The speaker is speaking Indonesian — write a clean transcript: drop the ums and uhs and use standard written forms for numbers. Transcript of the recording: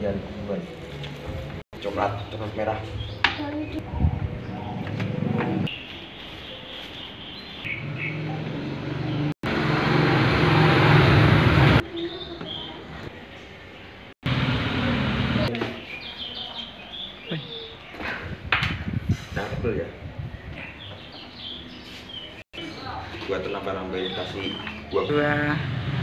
dan coklat merah. Nah, betul ya. Buat nambah-nambahin kasih buah.